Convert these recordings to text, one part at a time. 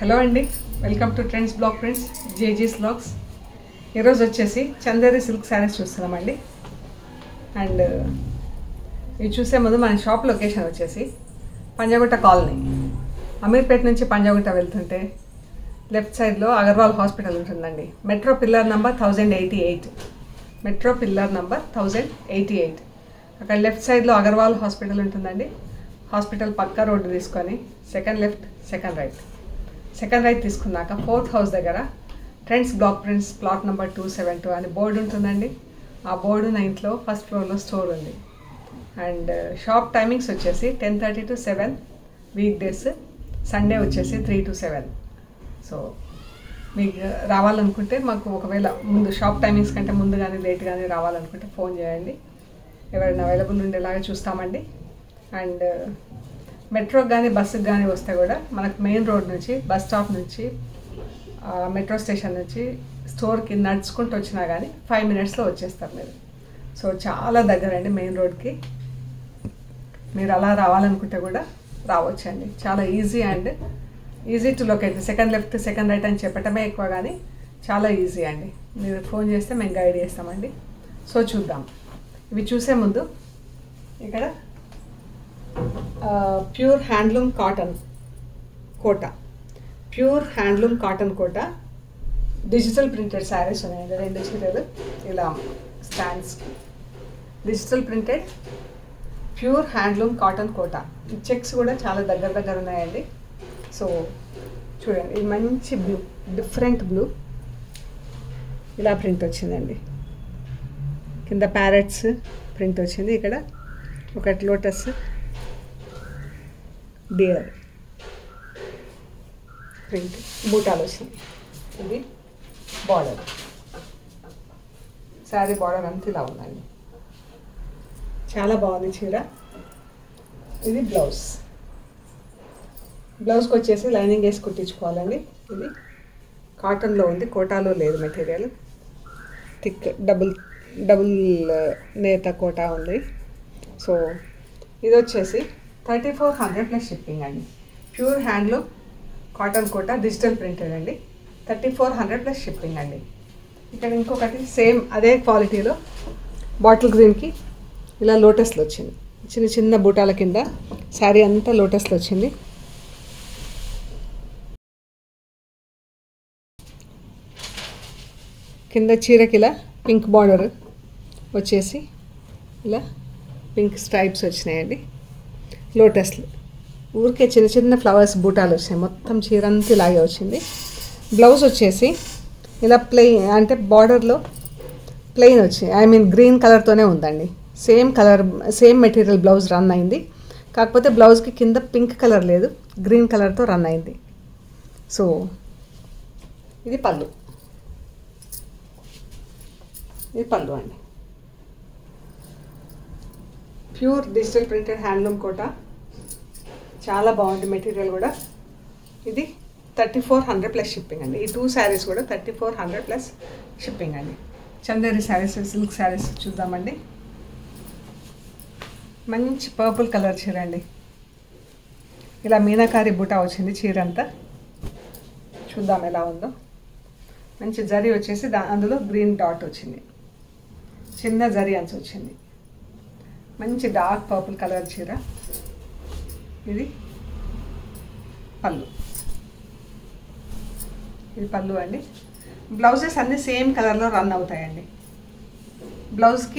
Hello అండి, welcome to trends blog prints జేజీస్ blogs. ఈరోజు వచ్చేసి చందేరి సిల్క్ శారీస్ చూస్తున్నామండి. అండ్ ఇవి చూసే ముందు మన షాప్ లొకేషన్ వచ్చేసి పంజాగుట్ట కాలనీ, అమీర్పేట నుంచి పంజాగుట్ట వెళ్తుంటే లెఫ్ట్ సైడ్లో అగర్వాల్ హాస్పిటల్ ఉంటుందండి. Metro pillar number 1088, metro pillar number 1088. అక్కడ లెఫ్ట్ సైడ్లో అగర్వాల్ హాస్పిటల్ ఉంటుందండి. హాస్పిటల్ పక్క రోడ్డు తీసుకొని సెకండ్ లెఫ్ట్ సెకండ్ రైట్ తీసుకున్నాక 4th హౌస్ దగ్గర trends block prints plot number 272 అని బోర్డు ఉంటుందండి. ఆ బోర్డు 9th లో ఫస్ట్ ఫ్లోర్లో స్టోర్ ఉంది. అండ్ షాప్ టైమింగ్స్ వచ్చేసి 10:30 to 7 వీక్ డేస్, సండే వచ్చేసి 3 to 7. సో మీకు రావాలనుకుంటే మాకు ఒకవేళ ముందు షాప్ టైమింగ్స్ కంటే ముందు కానీ లేట్ కానీ రావాలనుకుంటే ఫోన్ చేయండి. ఎవరైనా అవైలబుల్ ఉండేలాగా చూస్తామండి. అండ్ మెట్రోకి కానీ బస్సుకి కానీ వస్తే కూడా మనకు మెయిన్ రోడ్ నుంచి బస్ స్టాప్ నుంచి మెట్రో స్టేషన్ నుంచి స్టోర్కి నడుచుకుంటూ వచ్చినా కానీ 5 minutesలో వచ్చేస్తారు మీరు. సో చాలా దగ్గర అండి మెయిన్ రోడ్కి. మీరు అలా రావాలనుకుంటే కూడా రావచ్చండి. చాలా easy to locate. Second left second right అని చెప్పటమే ఎక్కువ, కానీ చాలా ఈజీ అండి. మీరు ఫోన్ చేస్తే మేము గైడ్ చేస్తామండి. సో చూద్దాం. ఇవి చూసే ముందు ఇక్కడ pure handloom cotton Kota digital printed saris ఉన్నాయండి. 2 చీరలు ఇలా stands, digital printed pure handloom cotton Kota. ఈ చెక్స్ కూడా చాలా దగ్గర ఉన్నాయండి. సో చూడండి, ఇది మంచి బ్లూ, డిఫరెంట్ బ్లూ, ఇలా ప్రింట్ వచ్చిందండి. కింద ప్యారెట్స్ ప్రింట్ వచ్చింది. ఇక్కడ ఒకటి లోటస్, డియర్ ప్రింట్, బూటాలు వచ్చినాయి. ఇది బార్డర్, శారీ బార్డర్ అంతా ఇలా ఉందండి. చాలా బాగుంది చీర. ఇది బ్లౌజ్కి వచ్చేసి లైనింగ్ వేసి కుట్టించుకోవాలండి. ఇది కాటన్లో ఉంది, కోటాలో లేదు మెటీరియల్. థిక్ డబుల్ నేత కోటా ఉంది. సో ఇది వచ్చేసి 3400 ప్లస్ షిప్పింగ్ అండి. Pure handloom cotton Kota digital printed అండి. 3400 ప్లస్ షిప్పింగ్ అండి. ఇక్కడ ఇంకొకటి సేమ్ అదే క్వాలిటీలో బాటిల్ గ్రీన్కి ఇలా లోటస్లో వచ్చింది. చిన్న బూటాల కింద శారీ అంతా లోటస్లో వచ్చింది. కింద చీరకి ఇలా పింక్ బార్డర్ వచ్చేసి ఇలా పింక్ స్ట్రైప్స్ వచ్చినాయండి. లోటస్లు ఊరికే చిన్న ఫ్లవర్స్ బూటాలు వచ్చినాయి. మొత్తం చీర అంతా ఇలాగే వచ్చింది. బ్లౌజ్ వచ్చేసి ఇలా ప్లెయిన్, అంటే బార్డర్లో ప్లెయిన్ వచ్చి గ్రీన్ కలర్తోనే ఉందండి. సేమ్ మెటీరియల్ బ్లౌజ్ రన్ అయింది. కాకపోతే బ్లౌజ్కి కింద పింక్ కలర్ లేదు, గ్రీన్ కలర్తో రన్ అయింది. సో ఇది పళ్ళు అండి. Pure digital printed handloom Kota, చాలా బాగుంది మెటీరియల్ కూడా. ఇది 3400 ప్లస్ షిప్పింగ్ అండి. ఈ 2 శారీస్ కూడా 3400 ప్లస్ షిప్పింగ్ అండి. చందేరి శారీస్, సిల్క్ శారీస్ చూద్దామండి. మంచి పర్పుల్ కలర్ చీర అండి. ఇలా మీనాకారి బూటా వచ్చింది చీర అంతా. చూద్దాం ఎలా ఉందో. మంచి జరీ వచ్చేసి అందులో గ్రీన్ డాట్ వచ్చింది, చిన్న జరీ అంచు వచ్చింది. మంచి డార్క్ పర్పుల్ కలర్ చీర. ఇది పళ్ళు అండి. బ్లౌజెస్ అన్నీ సేమ్ కలర్లో రన్ అవుతాయండి. బ్లౌజ్కి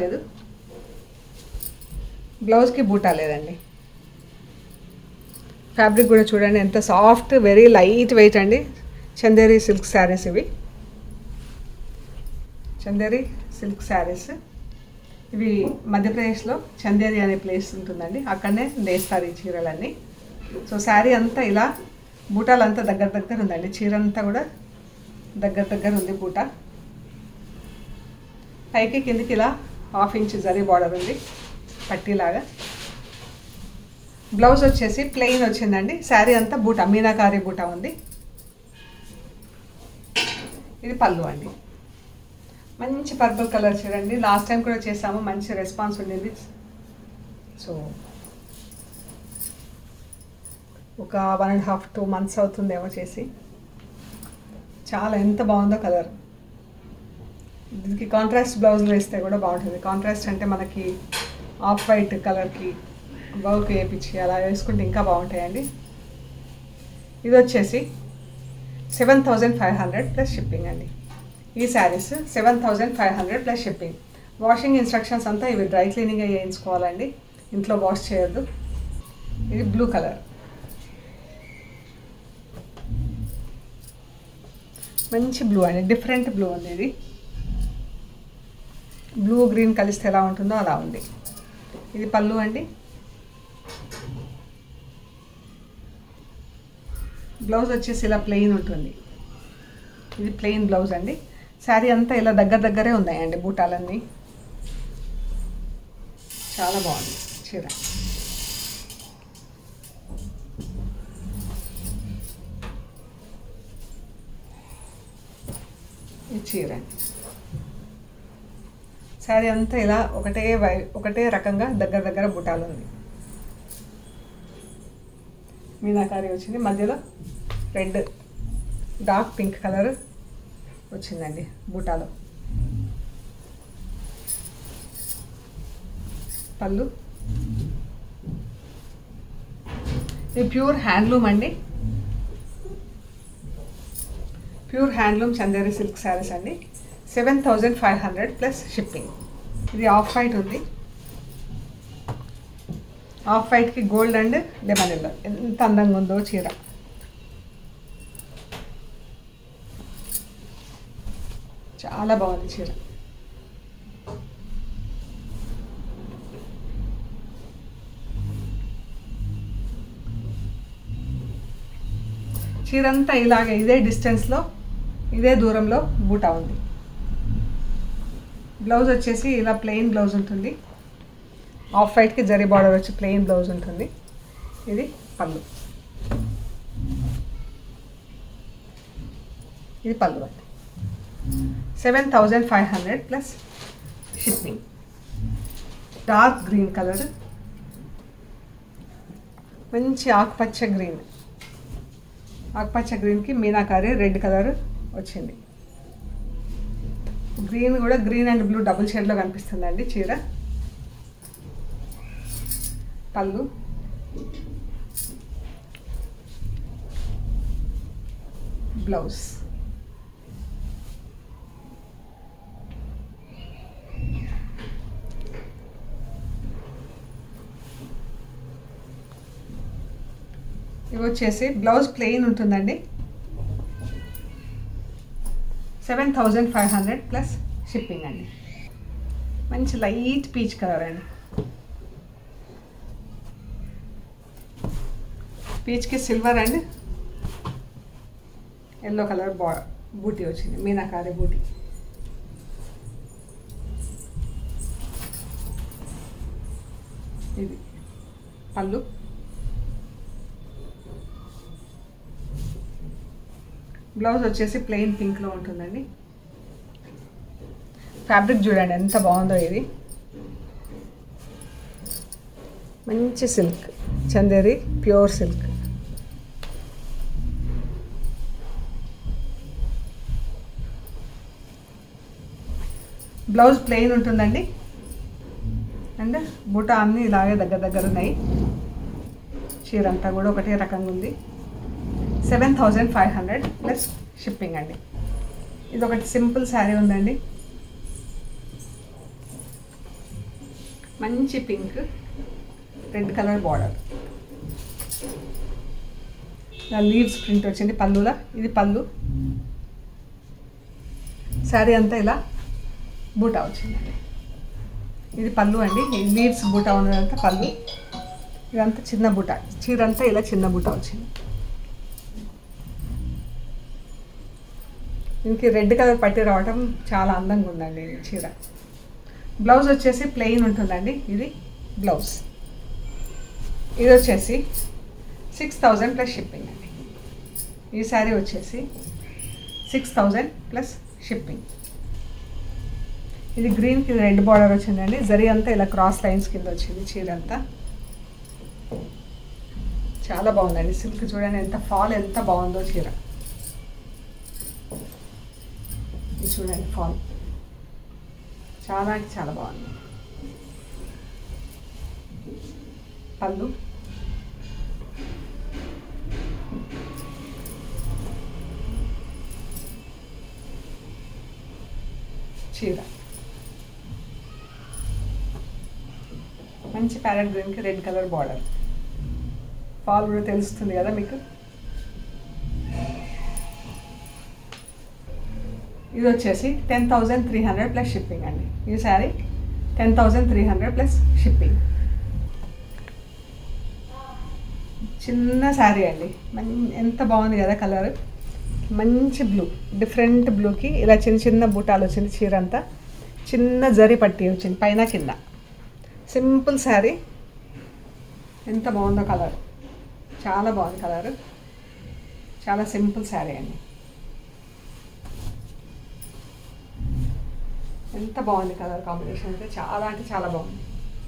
బూటా లేదండి. ఫ్యాబ్రిక్ కూడా చూడండి ఎంత సాఫ్ట్, వెరీ లైట్ వెయిట్ అండి. చందేరి సిల్క్ శారీస్ ఇవి. చందేరి సిల్క్ శారీస్ ఇవి మధ్యప్రదేశ్లో చందేరి అనే ప్లేస్ ఉంటుందండి. అక్కడనే నేస్తారు ఈ చీరలన్నీ. సో శారీ అంతా ఇలా బూటాలంతా దగ్గర ఉందండి. చీర అంతా కూడా దగ్గర ఉంది బూటా. పైకి కిందికి ఇలా 1/2 ఇంచ్ జరీ బార్డర్ ఉంది పట్టీలాగా. బ్లౌజ్ వచ్చేసి ప్లెయిన్ వచ్చిందండి. శారీ అంతా బూటా, మీనాకారి బూటా ఉంది. ఇది పళ్ళు అండి. మంచి పర్పుల్ కలర్ చూడండి. లాస్ట్ టైం కూడా చేసాము, మంచి రెస్పాన్స్ ఉండింది. సో ఒక 1.5-2 months అవుతుందేమో చేసి. చాలా ఎంత బాగుందో కలర్. దీనికి కాంట్రాస్ట్ బ్లౌజ్లో వేస్తే కూడా బాగుంటుంది. కాంట్రాస్ట్ అంటే మనకి ఆఫ్ వైట్ కలర్కి వర్క్ వేయించి అలా వేసుకుంటే ఇంకా బాగుంటాయండి. ఇది వచ్చేసి 7,500 ప్లస్ షిప్పింగ్ అండి. ఈ saris 7,500 plus shipping. Washing instructions అంతా ఇవి డ్రై క్లీనింగ్ చేయించుకోవాలండి, ఇంట్లో వాష్ చేయొద్దు. ఇది బ్లూ కలర్, మంచి బ్లూ అండి, డిఫరెంట్ బ్లూ ఉంది. ఇది బ్లూ గ్రీన్ కలిస్తే ఎలా ఉంటుందో అలా ఉంది. ఇది పళ్ళు అండి. బ్లౌజ్ వచ్చేసి ఇలా ప్లెయిన్ ఉంటుంది. ఇది ప్లెయిన్ బ్లౌజ్ అండి. శారీ అంతా ఇలా దగ్గరే ఉన్నాయండి బూటాలన్నీ. చాలా బాగుంది చీర. ఈ చీర శారీ అంతా ఇలా ఒకటే రకంగా దగ్గర బూటాలు ఉంది. మీనాకారి వచ్చింది, మధ్యలో రెడ్ డార్క్ పింక్ కలర్ వచ్చిందండి బూటాలో. పళ్ళు ఇది ప్యూర్ హ్యాండ్లూమ్ అండి, pure handloom Chanderi silk saris అండి. 7,500 ప్లస్ షిప్పింగ్. ఇది ఆఫ్ వైట్ ఉంది, ఆఫ్ వైట్కి గోల్డ్ అండ్ లెమన్ ఎల్లో. ఎంత అందంగా ఉందో చీర. చాలా బాగుంది చీర. చీరంతా ఇలాగే ఇదే డిస్టెన్స్లో ఇదే దూరంలో బూటా ఉంది. బ్లౌజ్ వచ్చేసి ఇలా ప్లెయిన్ బ్లౌజ్ ఉంటుంది. ఆఫ్ వైట్కి జరీ బార్డర్ వచ్చి ప్లెయిన్ బ్లౌజ్ ఉంటుంది. ఇది పళ్ళు. ఇది పళ్ళు అండి. 7,500 plus shipping. Dark green colour, మంచి ఆకుపచ్చ గ్రీన్. ఆకుపచ్చ గ్రీన్కి మీనాకారి రెడ్ కలర్ వచ్చింది. గ్రీన్ కూడా గ్రీన్ అండ్ బ్లూ డబుల్ షేడ్లో కనిపిస్తుందండి చీర. పళ్ళు, బ్లౌజ్. ఇవి వచ్చేసి బ్లౌజ్ ప్లెయిన్ ఉంటుందండి. 7,500 ప్లస్ షిప్పింగ్ అండి. మంచి లైట్ పీచ్ కలర్ అండి. పీచ్కి silver and yellow colour buti వచ్చింది, మీనాకారి బూటీ. ఇది పళ్ళు. బ్లౌజ్ వచ్చేసి ప్లెయిన్ పింక్లో ఉంటుందండి. ఫ్యాబ్రిక్ చూడండి ఎంత బాగుందో. ఇది మంచి silk, Chanderi pure silk. Blouse plain ఉంటుందండి అండ్ బూటా అన్నీ ఇలాగే దగ్గర ఉన్నాయి. చీర అంతా కూడా ఒకటే రకంగా ఉంది. 7,500 ప్లస్ షిప్పింగ్ అండి. ఇది ఒకటి సింపుల్ శారీ ఉందండి, మంచి pink red colour border, leaves print వచ్చింది పళ్ళులా. ఇది పళ్ళు. శారీ అంతా ఇలా బూటా వచ్చిందండి. ఇది పళ్ళు అండి. లీవ్స్ బూటా ఉన్నదంతా పళ్ళు. ఇదంతా చిన్న బూటా. చీర అంతా ఇలా చిన్న బూటా వచ్చింది. దీనికి రెడ్ కలర్ పట్టి రావటం చాలా అందంగా ఉందండి ఈ చీర. బ్లౌజ్ వచ్చేసి ప్లెయిన్ ఉంటుందండి. ఇది బ్లౌజ్. ఇది వచ్చేసి 6,000 ప్లస్ షిప్పింగ్ అండి. ఈ శారీ వచ్చేసి 6,000 ప్లస్ షిప్పింగ్. ఇది గ్రీన్కి రెడ్ బార్డర్ వచ్చిందండి. జరీ అంతా ఇలా క్రాస్ లైన్స్ కింద వచ్చింది చీర అంతా. చాలా బాగుందండి సిల్క్. చూడండి ఎంత ఫాల్ ఎంత బాగుందో చీర. ఇది చూడండి ఫాల్ చాలా అంటే చాలా బాగుంది. పళ్ళు, చీర మంచి ప్యారెట్ గ్రీన్కి రెడ్ కలర్ బార్డర్. ఫాల్ కూడా తెలుస్తుంది కదా మీకు. ఇది వచ్చేసి 10,300 ప్లస్ షిప్పింగ్ అండి. ఈ శారీ 10,300 ప్లస్ షిప్పింగ్. చిన్న శారీ అండి, ఎంత బాగుంది కదా కలర్. మంచి బ్లూ, డిఫరెంట్ బ్లూకి ఇలా చిన్న చిన్న బూటాలు వచ్చింది. చీర అంతా చిన్న జరీ పట్టి వచ్చింది పైన కింద. సింపుల్ శారీ, ఎంత బాగుందో కలర్. చాలా బాగుంది కలర్. చాలా సింపుల్ శారీ అండి. ఎంత బాగుంది కలర్ కాంబినేషన్ అయితే చాలా అంటే చాలా బాగుంది.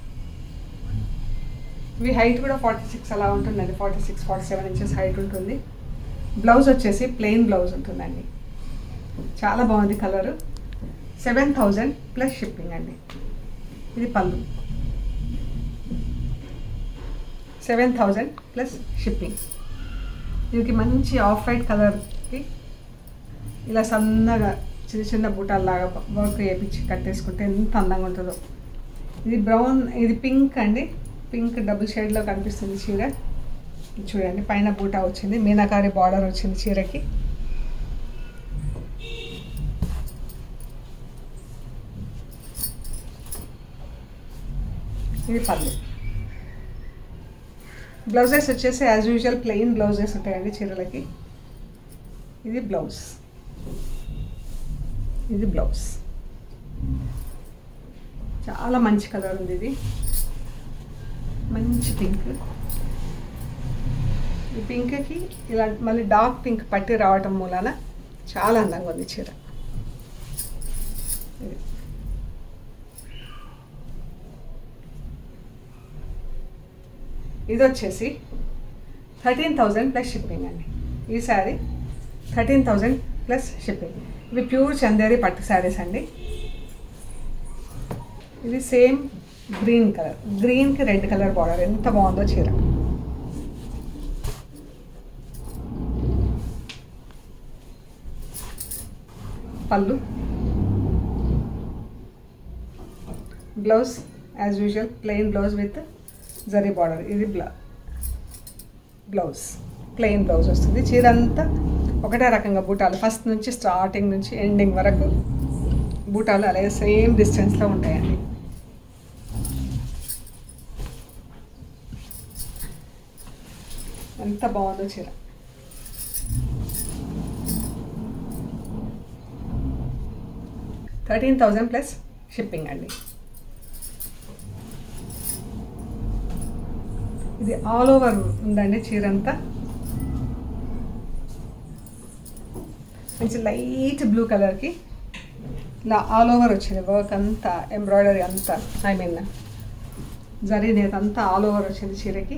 ఇవి హైట్ కూడా 46 అలా ఉంటుందండి. 46-47 ఇంచెస్ హైట్ ఉంటుంది. బ్లౌజ్ వచ్చేసి ప్లెయిన్ బ్లౌజ్ ఉంటుందండి. చాలా బాగుంది కలరు. 7,000 ప్లస్ షిప్పింగ్ అండి. ఇది పళ్ళు, 7,000 ప్లస్ షిప్పింగ్. దీనికి మంచి ఆఫ్ వైట్ కలర్కి ఇలా సన్నగా చిన్న చిన్న బూటాల్లాగా వర్క్ వేయించి కట్టేసుకుంటే ఎంత అందంగా ఉంటుందో. ఇది బ్రౌన్, ఇది పింక్ అండి. పింక్ డబుల్ షేడ్లో కనిపిస్తుంది చీర. చూడండి పైన బూటా వచ్చింది, మీనాకారి బార్డర్ వచ్చింది చీరకి. ఇది పళ్ళు. బ్లౌజెస్ వచ్చేసి యాజ్ యూజువల్ ప్లెయిన్ బ్లౌజెస్ ఉంటాయండి చీరలకి. ఇది బ్లౌజ్, ఇది బ్లౌజ్. చాలా మంచి కలర్ ఉంది. ఇది మంచి పింక్. ఈ పింక్కి ఇలా మళ్ళీ డార్క్ పింక్ పట్టి రావటం మూలాన చాలా అందంగా ఉంది చీర. ఇది వచ్చేసి 13,000 ప్లస్ షిప్పింగ్ అండి. ఈ శారీ 13,000 ప్లస్ షిప్పింగ్. ఇవి ప్యూర్ చందేరి పట్టు శారీస్ అండి. ఇది సేమ్ గ్రీన్ కలర్, గ్రీన్కి రెడ్ కలర్ బార్డర్. ఎంత బాగుందో చీర. పళ్ళు, blouse as usual plain blouse with zari border. ఇది బ్లౌజ్ ప్లెయిన్ బ్లౌజ్ వస్తుంది. చీర అంతా ఒకటే రకంగా బూటాలు, ఫస్ట్ నుంచి స్టార్టింగ్ నుంచి ఎండింగ్ వరకు బూటాలు అలాగే సేమ్ డిస్టెన్స్లో ఉంటాయండి. ఎంత బాగుందో చీర. $13,000 ప్లస్ షిప్పింగ్ అండి. ఇది ఆల్ ఓవర్ ఉందండి చీర అంతా. మంచి లైట్ బ్లూ కలర్కి ఇలా ఆల్ ఓవర్ వచ్చింది వర్క్ అంతా, ఎంబ్రాయిడరీ అంతా, ఐ మీన్ జరీ నేత అంతా ఆల్ ఓవర్ వచ్చింది చీరకి.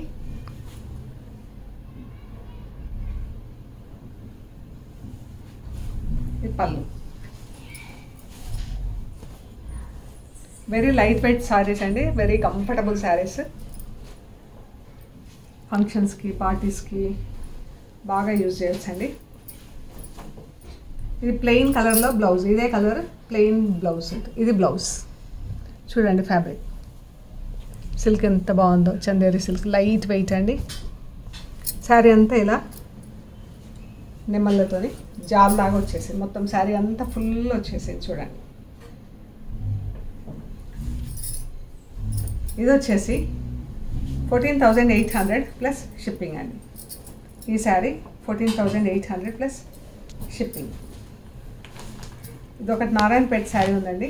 ఇది పళ్ళు. వెరీ లైట్ వెయిట్ శారీస్ అండి, వెరీ కంఫర్టబుల్ శారీస్. ఫంక్షన్స్కి పార్టీస్కి బాగా యూజ్ చేయొచ్చండి. ఇది ప్లెయిన్ కలర్లో బ్లౌజ్, ఇదే కలర్ ప్లెయిన్ బ్లౌజ్. ఇది బ్లౌజ్ చూడండి. ఫ్యాబ్రిక్ సిల్క్ ఎంత బాగుందో, చందేరి సిల్క్, లైట్ వెయిట్ అండి. శారీ అంతా ఇలా నిమ్మలతో జాల్ లాగా వచ్చేసింది. మొత్తం శారీ అంతా ఫుల్ వచ్చేసింది చూడండి. ఇది వచ్చేసి 14,800 ప్లస్ షిప్పింగ్ అండి. ఈ శారీ 14,800 ప్లస్ షిప్పింగ్. ఇది ఒకటి నారాయణపేట శారీ ఉందండి.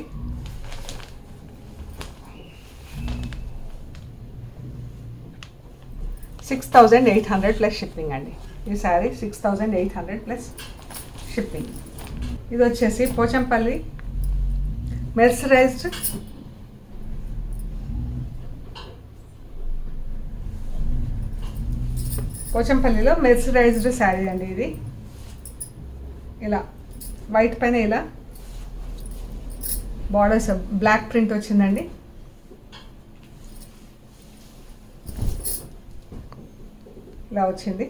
$6,800 ప్లస్ షిప్పింగ్ అండి. ఈ శారీ 6,800 ప్లస్ షిప్పింగ్. ఇది వచ్చేసి పోచంపల్లి మెర్సరైజ్డ్ పోచంపల్లిలో మెర్సరైజ్డ్ శారీ అండి ఇది. ఇలా వైట్ పైన ఇలా బార్డర్స్ బ్లాక్ ప్రింట్ వచ్చిందండి. ఇలా వచ్చింది,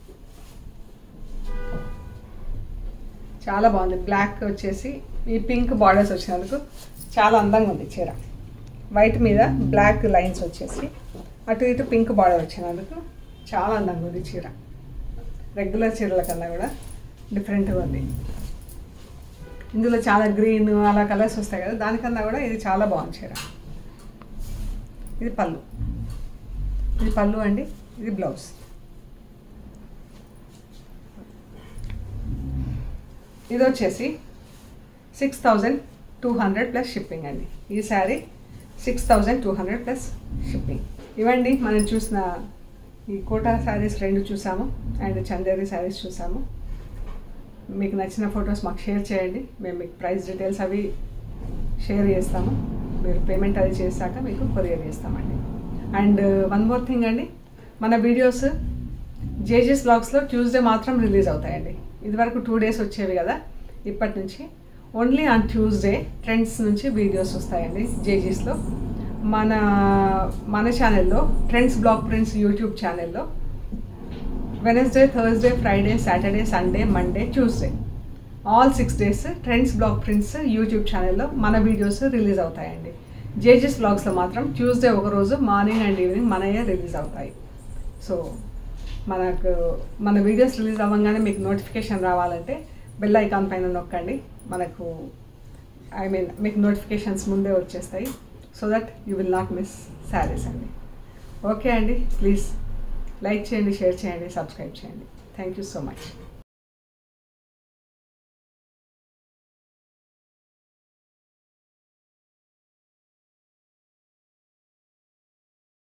చాలా బాగుంది. బ్లాక్ వచ్చేసి ఈ పింక్ బార్డర్స్ వచ్చినందుకు చాలా అందంగా ఉంది చీర. వైట్ మీద బ్లాక్ లైన్స్ వచ్చేసి అటు ఇటు పింక్ బార్డర్ వచ్చినందుకు చాలా అందంగా ఉంది చీర. రెగ్యులర్ చీరల కన్నా కూడా డిఫరెంట్గా ఉంది. ఇందులో చాలా గ్రీన్ అలా కలర్స్ వస్తాయి కదా, దానికన్నా కూడా ఇది చాలా బాగుంది చీర. ఇది పళ్ళు, ఇది పళ్ళు అండి. ఇది బ్లౌజ్. ఇది వచ్చేసి 6200 ప్లస్ షిప్పింగ్ అండి. ఈ శారీ 6200 ప్లస్ షిప్పింగ్. ఇవ్వండి మనం చూసిన ఈ కోటా శారీస్ 2 చూసాము అండ్ చందేరి శారీస్ చూసాము. మీకు నచ్చిన ఫొటోస్ మాకు షేర్ చేయండి. మేము మీకు ప్రైస్ డీటెయిల్స్ అవి షేర్ చేస్తాము. మీరు పేమెంట్ అది చేశాక మీకు కొరియర్ చేస్తామండి. అండ్ వన్ మోర్ థింగ్ అండి, మన వీడియోస్ జేజెస్ బ్లాగ్స్లో ట్యూస్డే మాత్రం రిలీజ్ అవుతాయండి. ఇదివరకు 2 days వచ్చేవి కదా, ఇప్పటి నుంచి ఓన్లీ ఆన్ ట్యూస్డే ట్రెండ్స్ నుంచి వీడియోస్ వస్తాయండి జేజీస్లో. మన ఛానల్లో ట్రెండ్స్ బ్లాగ్ ప్రింట్స్ యూట్యూబ్ ఛానల్లో Wednesday, Thursday, Friday, Saturday, Sunday, Monday, Tuesday all 6 days trends blog prints YouTube ఛానల్లో మన వీడియోస్ రిలీజ్ అవుతాయండి. జేజెస్ బ్లాగ్స్లో మాత్రం ట్యూస్డే ఒకరోజు మార్నింగ్ అండ్ ఈవినింగ్ మనయే రిలీజ్ అవుతాయి. సో మన వీడియోస్ రిలీజ్ అవ్వగానే మీకు నోటిఫికేషన్ రావాలంటే బెల్ ఐకాన్ పైన నొక్కండి. మీకు నోటిఫికేషన్స్ ముందే వచ్చేస్తాయి. So that you will not miss sarees అండి. ఓకే అండి, ప్లీజ్ లైక్ చేయండి, షేర్ చేయండి, సబ్స్క్రైబ్ చేయండి. Thank you so much.